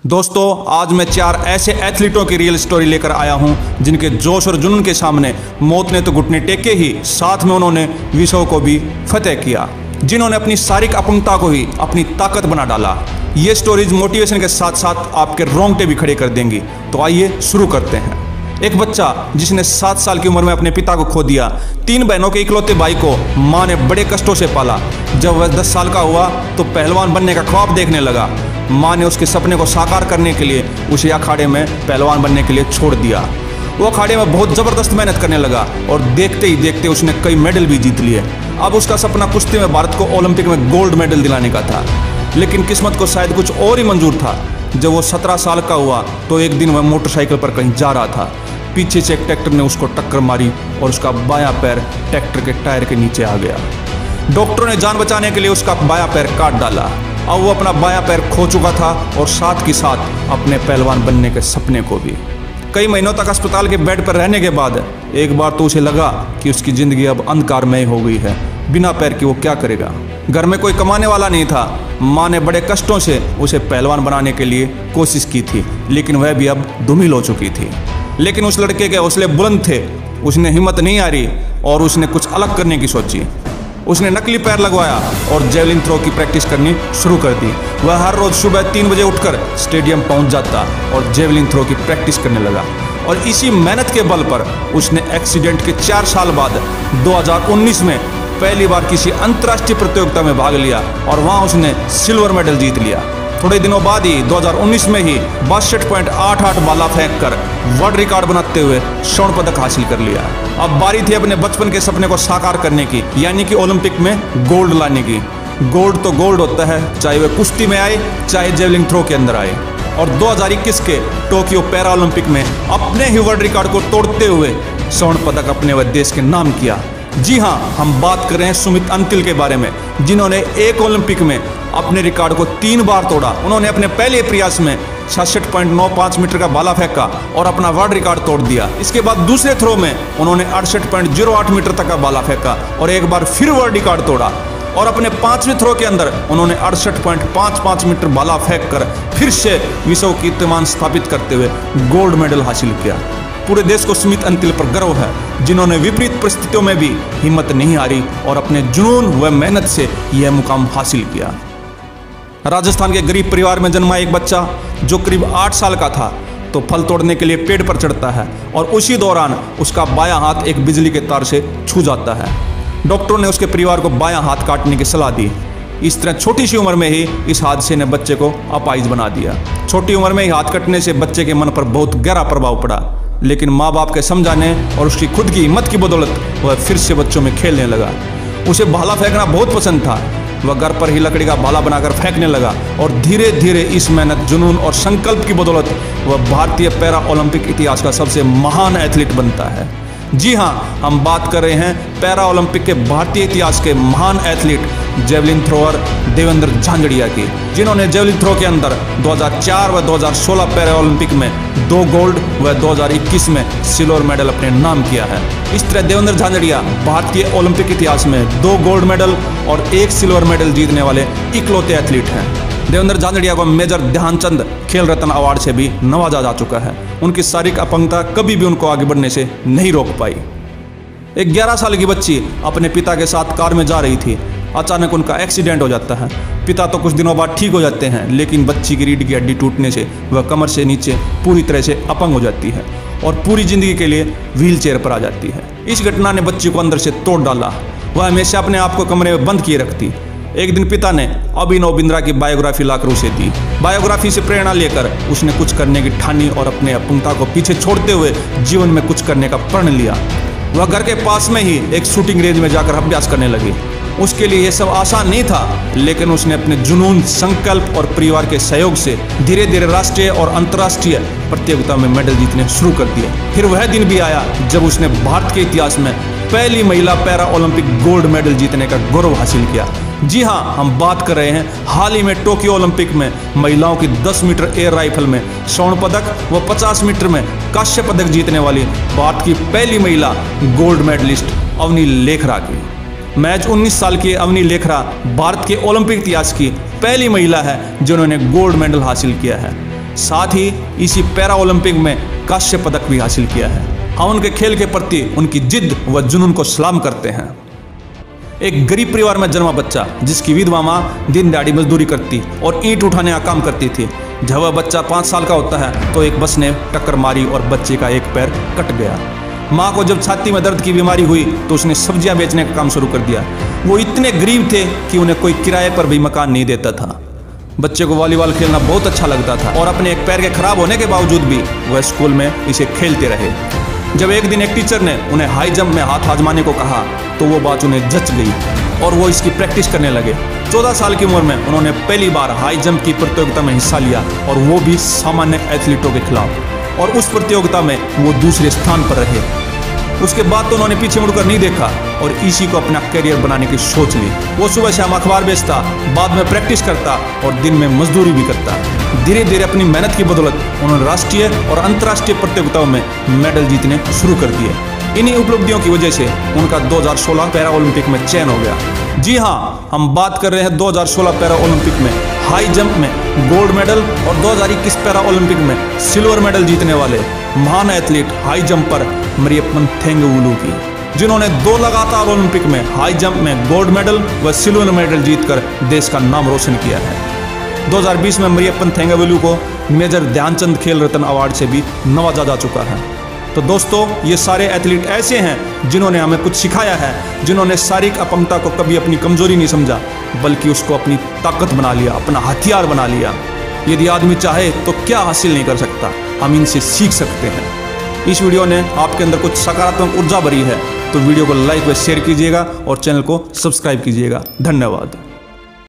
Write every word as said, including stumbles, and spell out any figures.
दोस्तों, आज मैं चार ऐसे एथलीटों की रियल स्टोरी लेकर आया हूं जिनके जोश और जुनून के सामने मौत ने तो घुटने टेके ही, साथ में उन्होंने विश्व को भी फतेह किया, जिन्होंने अपनी शारीरिक अपंगता को ही अपनी ताकत बना डाला। ये स्टोरीज मोटिवेशन के साथ साथ आपके रोंगटे भी खड़े कर देंगी। तो आइए शुरू करते हैं। एक बच्चा जिसने सात साल की उम्र में अपने पिता को खो दिया, तीन बहनों के इकलौते भाई को माँ ने बड़े कष्टों से पाला। जब वह दस साल का हुआ तो पहलवान बनने का ख्वाब देखने लगा। माँ ने उसके सपने को साकार करने के लिए उसे अखाड़े में पहलवान बनने के लिए छोड़ दिया। वो अखाड़े में बहुत ज़बरदस्त मेहनत करने लगा और देखते ही देखते उसने कई मेडल भी जीत लिए। अब उसका सपना कुश्ती में भारत को ओलंपिक में गोल्ड मेडल दिलाने का था, लेकिन किस्मत को शायद कुछ और ही मंजूर था। जब वो सत्रह साल का हुआ तो एक दिन वह मोटरसाइकिल पर कहीं जा रहा था। पीछे से एक ट्रैक्टर ने उसको टक्कर मारी और उसका बायां पैर ट्रैक्टर के टायर के नीचे आ गया। डॉक्टरों ने जान बचाने के लिए उसका बायां पैर काट डाला। अब वो अपना बायां पैर खो चुका था और साथ के साथ अपने पहलवान बनने के सपने को भी। कई महीनों तक अस्पताल के बेड पर रहने के बाद एक बार तो उसे लगा कि उसकी ज़िंदगी अब अंधकारमय हो गई है। बिना पैर के वो क्या करेगा। घर में कोई कमाने वाला नहीं था। माँ ने बड़े कष्टों से उसे पहलवान बनाने के लिए कोशिश की थी, लेकिन वह भी अब धूमिल हो चुकी थी। लेकिन उस लड़के के हौसले बुलंद थे। उसने हिम्मत नहीं हारी और उसने कुछ अलग करने की सोची। उसने नकली पैर लगवाया और जेवलिन थ्रो की प्रैक्टिस करनी शुरू कर दी। वह हर रोज सुबह तीन बजे उठकर स्टेडियम पहुंच जाता और जेवलिन थ्रो की प्रैक्टिस करने लगा। और इसी मेहनत के बल पर उसने एक्सीडेंट के चार साल बाद दो हज़ार उन्नीस में पहली बार किसी अंतर्राष्ट्रीय प्रतियोगिता में भाग लिया और वहां उसने सिल्वर मेडल जीत लिया। थोड़े दिनों बाद ही दो हज़ार उन्नीस में ही बासठ पॉइंट आठ आठ बाला फेंक कर वर्ल्ड रिकॉर्ड बनाते हुए स्वर्ण पदक हासिल कर लिया। अब बारी थी अपने बचपन के सपने को साकार करने की, यानी कि ओलंपिक में गोल्ड लाने की। गोल्ड तो गोल्ड होता है, चाहे वह कुश्ती में आए चाहे जेवलिन थ्रो के अंदर आए। और दो हज़ार इक्कीस के टोक्यो पैरा ओलंपिक में अपने ही वर्ल्ड रिकॉर्ड को तोड़ते हुए स्वर्ण पदक अपने व देश के नाम किया। जी हाँ, हम बात कर रहे हैं सुमित अंतिल के बारे में, जिन्होंने एक ओलंपिक में अपने रिकॉर्ड को तीन बार तोड़ा। उन्होंने अपने पहले प्रयास में छियासठ पॉइंट नौ पाँच मीटर का भाला फेंका और अपना वर्ल्ड रिकॉर्ड तोड़ दिया। इसके बाद दूसरे थ्रो में उन्होंने अड़सठ पॉइंट शून्य आठ मीटर तक का भाला फेंका और एक बार फिर वर्ल्ड रिकॉर्ड तोड़ा। और अपने पांचवें थ्रो के अंदर उन्होंने अड़सठ पॉइंट पाँच पाँच मीटर भाला फेंक कर फिर से विश्व कीर्तिमान स्थापित करते हुए गोल्ड मेडल हासिल किया। पूरे देश को सुमित अंतिल पर गर्व है, जिन्होंने विपरीत परिस्थितियों में भी हिम्मत नहीं हारी और अपने जुनून व मेहनत से यह मुकाम हासिल किया। राजस्थान के गरीब परिवार में जन्मा एक बच्चा जो करीब आठ साल का था तो फल तोड़ने के लिए पेड़ पर चढ़ता है और उसी दौरान उसका बायां हाथ एक बिजली के तार से छू जाता है। डॉक्टरों ने उसके परिवार को बायां हाथ काटने की सलाह दी। इस तरह छोटी सी उम्र में ही इस हादसे ने बच्चे को अपाहिज बना दिया। छोटी उम्र में ही हाथ कटने से बच्चे के मन पर बहुत गहरा प्रभाव पड़ा, लेकिन माँ बाप के समझाने और उसकी खुद की हिम्मत की बदौलत वह फिर से बच्चों में खेलने लगा। उसे भाला फेंकना बहुत पसंद था। वह घर पर ही लकड़ी का भाला बनाकर फेंकने लगा और धीरे धीरे इस मेहनत, जुनून और संकल्प की बदौलत वह भारतीय पैरा ओलंपिक इतिहास का सबसे महान एथलीट बनता है। जी हाँ, हम बात कर रहे हैं पैरा ओलंपिक के भारतीय इतिहास के महान एथलीट जेवलिन थ्रोअर देवेंद्र झांझड़िया की, जिन्होंने जेवलिन थ्रो के अंदर दो हज़ार चार व दो हज़ार सोलह पैरा ओलंपिक में दो गोल्ड व दो हज़ार इक्कीस में सिल्वर मेडल अपने नाम किया है। इस तरह देवेंद्र झांझड़िया भारतीय ओलंपिक इतिहास में दो गोल्ड मेडल और एक सिल्वर मेडल जीतने वाले इकलौते एथलीट हैं। देवेंद्र झांझड़िया को मेजर ध्यानचंद खेल रत्न अवार्ड से भी नवाजा जा चुका है। उनकी शारीरिक अपंगता कभी भी उनको आगे बढ़ने से नहीं रोक पाई। एक ग्यारह साल की बच्ची अपने पिता के साथ कार में जा रही थी। अचानक उनका एक्सीडेंट हो जाता है। पिता तो कुछ दिनों बाद ठीक हो जाते हैं, लेकिन बच्ची की रीढ़ की हड्डी टूटने से वह कमर से नीचे पूरी तरह से अपंग हो जाती है और पूरी जिंदगी के लिए व्हील चेयर पर आ जाती है। इस घटना ने बच्ची को अंदर से तोड़ डाला। वह हमेशा अपने आप को कमरे में बंद किए रखती। एक दिन पिता ने अभिनव बिंद्रा की बायोग्राफी लाकर उसे दी। बायोग्राफी से प्रेरणा लेकर उसने कुछ करने की ठानी और अपने अपंगता को पीछे छोड़ते हुए जीवन में कुछ करने का प्रण लिया। वह घर के पास में ही एक शूटिंग रेंज में जाकर अभ्यास करने लगी। उसके लिए यह सब आसान नहीं था, लेकिन उसने अपने जुनून, संकल्प और परिवार के सहयोग से धीरे धीरे राष्ट्रीय और अंतर्राष्ट्रीय प्रतियोगिता में मेडल जीतने शुरू कर दिए। फिर वह दिन भी आया जब उसने भारत के इतिहास में पहली महिला पैरा ओलंपिक गोल्ड मेडल जीतने का गौरव हासिल किया। जी हाँ, हम बात कर रहे हैं हाल ही में टोक्यो ओलंपिक में महिलाओं की दस मीटर एयर राइफल में स्वर्ण पदक व पचास मीटर में कांस्य पदक जीतने वाली भारत की पहली महिला गोल्ड मेडलिस्ट अवनी लेखरा की। मैच उन्नीस साल की अवनी लेखरा भारत के ओलंपिक इतिहास की पहली महिला है जिन्होंने गोल्ड मेडल हासिल किया है। साथ ही इसी पैरा ओलंपिक में कांस्य पदक भी हासिल किया है। हम उनके खेल के प्रति उनकी जिद व जुनून को सलाम करते हैं। एक गरीब परिवार में जन्मा बच्चा जिसकी विधवा माँ दिन दिहाड़ी मजदूरी करती और ईंट उठाने का काम करती थी। जब वह बच्चा पाँच साल का होता है तो एक बस ने टक्कर मारी और बच्चे का एक पैर कट गया। माँ को जब छाती में दर्द की बीमारी हुई तो उसने सब्जियां बेचने का काम शुरू कर दिया। वो इतने गरीब थे कि उन्हें कोई किराए पर भी मकान नहीं देता था। बच्चे को वॉलीबॉल खेलना बहुत अच्छा लगता था और अपने एक पैर के खराब होने के बावजूद भी वह स्कूल में इसे खेलते रहे। जब एक दिन एक टीचर ने उन्हें हाई जंप में हाथ आजमाने को कहा तो वो बात उन्हें जच गई और वो इसकी प्रैक्टिस करने लगे। चौदह साल की उम्र में उन्होंने पहली बार हाई जंप की प्रतियोगिता में हिस्सा लिया और वो भी सामान्य एथलीटों के खिलाफ, और उस प्रतियोगिता में वो दूसरे स्थान पर रहे। उसके बाद तो उन्होंने पीछे मुड़कर नहीं देखा और इसी को अपना करियर बनाने की सोच ली। वो सुबह शाम अखबार बेचता, बाद में प्रैक्टिस करता और दिन में मजदूरी भी करता। धीरे धीरे अपनी मेहनत की बदौलत उन्होंने राष्ट्रीय और अंतर्राष्ट्रीय प्रतियोगिताओं में मेडल जीतने शुरू कर दिए। इन्हीं उपलब्धियों की वजह से उनका दो हज़ार सोलह पैरा ओलंपिक में चयन हो गया। जी हाँ, हम बात कर रहे हैं दो हज़ार सोलह पैरा ओलंपिक में हाई जंप में गोल्ड मेडल और दो हज़ार इक्कीस पैरा ओलंपिक में सिल्वर मेडल जीतने वाले महान athlete high jumper Mariyappan Thangavelu की, जिन्होंने दो लगातार ओलंपिक में हाई जंप में गोल्ड मेडल व सिल्वर मेडल जीतकर देश का नाम रोशन किया है। दो हज़ार बीस में मरियप्पन थेंगवेलु को मेजर ध्यानचंद खेल रत्न अवार्ड से भी नवाजा जा चुका है। तो दोस्तों, ये सारे एथलीट ऐसे हैं जिन्होंने हमें कुछ सिखाया है, जिन्होंने शारीरिक अपंगता को कभी अपनी कमजोरी नहीं समझा बल्कि उसको अपनी ताकत बना लिया, अपना हथियार बना लिया। यदि आदमी चाहे तो क्या हासिल नहीं कर सकता, हम इनसे सीख सकते हैं। इस वीडियो ने आपके अंदर कुछ सकारात्मक ऊर्जा भरी है तो वीडियो को लाइक व शेयर कीजिएगा और चैनल को सब्सक्राइब कीजिएगा। धन्यवाद।